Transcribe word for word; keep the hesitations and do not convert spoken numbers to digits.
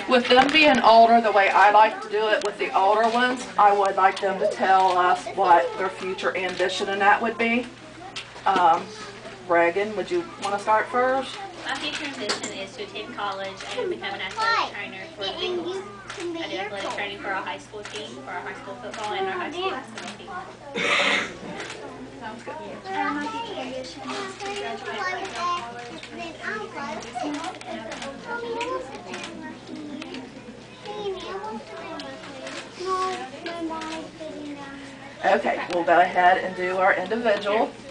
With them being older, the way I like to do it with the older ones, I would like them to tell us what their future ambition in that would be. Um, Reagan, would you want to start first? My future ambition is to attend college and become an athletic trainer for the Eagles. I do athletic training for our high school team, for our high school football, and our high school basketball team. Sounds good. And my future ambition is to graduate from college Okay, we'll go ahead and do our individual.